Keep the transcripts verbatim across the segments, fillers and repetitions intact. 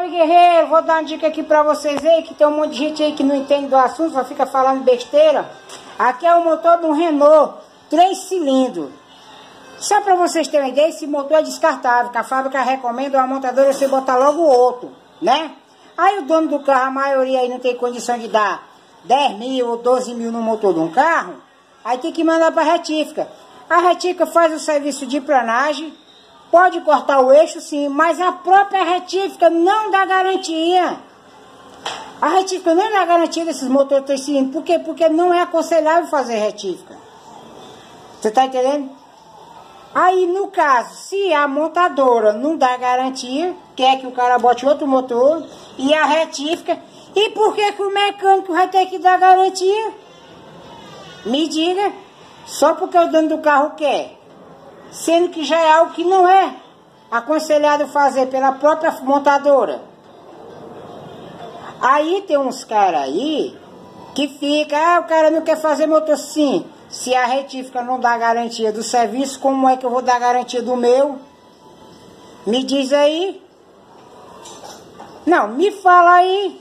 Salve, guerreiro! Vou dar uma dica aqui pra vocês aí, que tem um monte de gente aí que não entende do assunto, só fica falando besteira. Aqui é o motor de um Renault, três cilindros. Só pra vocês terem uma ideia, esse motor é descartável, que a fábrica recomenda, a montadora você botar logo outro, né? Aí o dono do carro, a maioria aí não tem condição de dar dez mil ou doze mil no motor de um carro, aí tem que mandar pra retífica. A retífica faz o serviço de planagem, pode cortar o eixo sim, mas a própria retífica não dá garantia. A retífica não dá garantia desses motores três cilindros. Por quê? Porque não é aconselhável fazer retífica. Você tá entendendo? Aí, no caso, se a montadora não dá garantia, quer que o cara bote outro motor e a retífica, e por que que o mecânico vai ter que dar garantia? Me diga, só porque o dono do carro quer, sendo que já é algo que não é aconselhado fazer pela própria montadora. Aí tem uns caras aí que fica, ah, o cara não quer fazer motor sim. Se a retífica não dá garantia do serviço, como é que eu vou dar garantia do meu? Me diz aí. Não, me fala aí.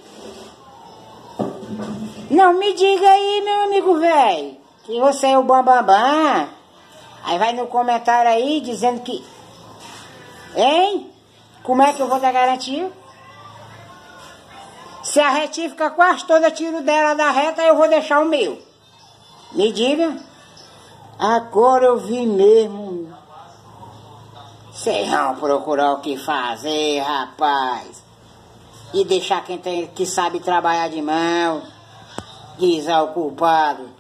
Não, me diga aí, meu amigo velho, que você é o bambambam. Bam, bam. Aí vai no comentário aí dizendo que... Hein? Como é que eu vou dar garantia? Se a retífica quase toda tiro dela da reta, eu vou deixar o meu. Me diga. Agora eu vi mesmo. Vocês vão procurar o que fazer, rapaz. E deixar quem tem, que sabe trabalhar de mão desocupado.